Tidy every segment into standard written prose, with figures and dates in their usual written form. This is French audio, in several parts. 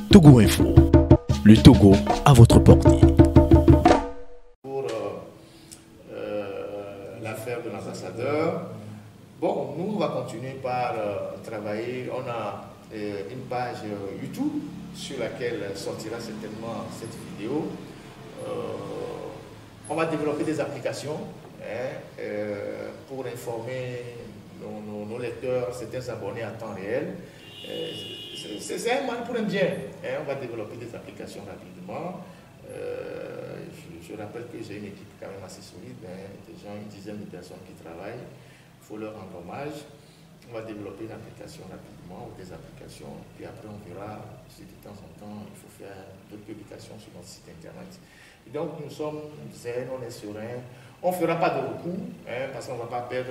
Togo Info, le Togo à votre portée. Pour l'affaire de l'ambassadeur, bon, nous on va continuer par travailler. On a une page YouTube sur laquelle sortira certainement cette vidéo. On va développer des applications pour informer nos lecteurs, certains abonnés en temps réel. C'est un mal pour un bien. On va développer des applications rapidement. Je rappelle que j'ai une équipe quand même assez solide, déjà une dizaine de personnes qui travaillent. Il faut leur rendre hommage. On va développer une application rapidement ou des applications. Puis après, on verra si de temps en temps, il faut faire d'autres publications sur notre site internet. Et donc, nous sommes zen, on est serein. On ne fera pas de recours, parce qu'on ne va pas perdre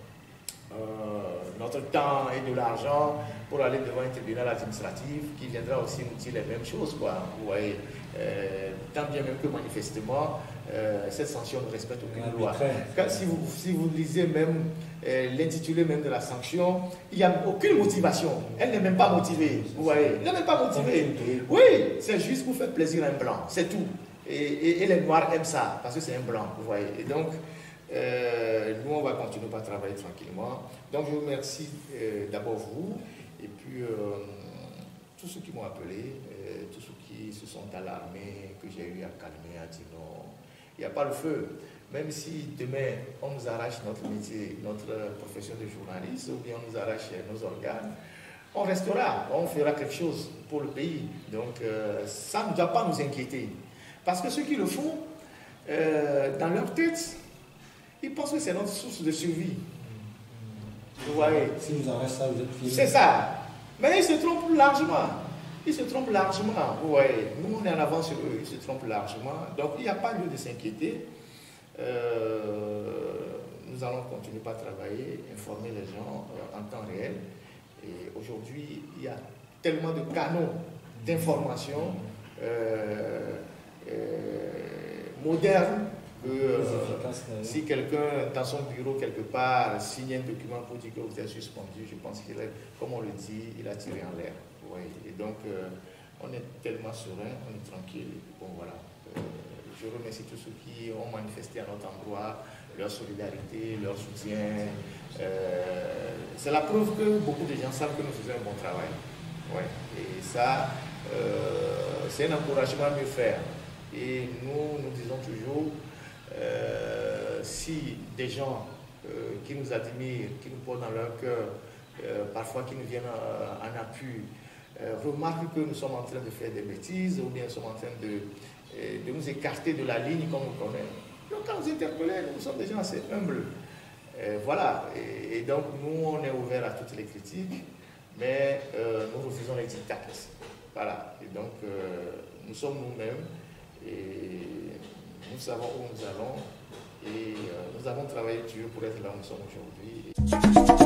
notre temps et de l'argent pour aller devant un tribunal administratif qui viendra aussi nous dire les mêmes choses, quoi. Vous voyez, tant bien même que manifestement, cette sanction ne respecte aucune loi. Si vous lisez même l'intitulé même de la sanction, il n'y a aucune motivation. Elle n'est même pas motivée. Vous voyez, elle n'est même pas motivée. Oui, c'est juste pour faire plaisir à un blanc, c'est tout. Et les noirs aiment ça, parce que c'est un blanc, vous voyez. Et donc, nous, on va continuer par travailler tranquillement. Donc, je vous remercie d'abord vous, et puis tous ceux qui m'ont appelé, tous ceux qui se sont alarmés, que j'ai eu à calmer, à dire non, il n'y a pas le feu. Même si demain, on nous arrache notre métier, notre profession de journaliste, ou bien on nous arrache nos organes, on restera, on fera quelque chose pour le pays. Donc, ça ne doit pas nous inquiéter. Parce que ceux qui le font, dans leur tête, ils pensent que c'est notre source de survie. Vous voyez? Si vous arrêtez ça, vous êtes fini. C'est ça. Mais ils se trompent largement. Ils se trompent largement. Vous voyez? Nous, on est en avance sur eux. Ils se trompent largement. Donc, il n'y a pas lieu de s'inquiéter. Nous allons continuer par travailler, informer les gens en temps réel. Et aujourd'hui, il y a tellement de canaux d'information modernes que si quelqu'un dans son bureau quelque part signe un document pour dire que vous êtes suspendu, je pense qu'il est, comme on le dit, il a tiré en l'air. Ouais. Et donc on est tellement serein, on est tranquille. Bon voilà. Je remercie tous ceux qui ont manifesté à notre endroit leur solidarité, leur soutien. C'est la preuve que beaucoup de gens savent que nous faisons un bon travail. Ouais. Et ça, c'est un encouragement à mieux faire. Et nous disons toujours, si des gens qui nous admirent, qui nous portent dans leur cœur, parfois qui nous viennent en appui, remarquent que nous sommes en train de faire des bêtises ou bien nous sommes en train de nous écarter de la ligne qu'on nous connaît. Donc quand nous interpellons, nous sommes des gens assez humbles. Voilà, et donc nous on est ouverts à toutes les critiques, mais nous refusons les dictats. Voilà, et donc nous sommes nous-mêmes et nous savons où nous allons et nous avons travaillé dur pour être là où nous sommes aujourd'hui.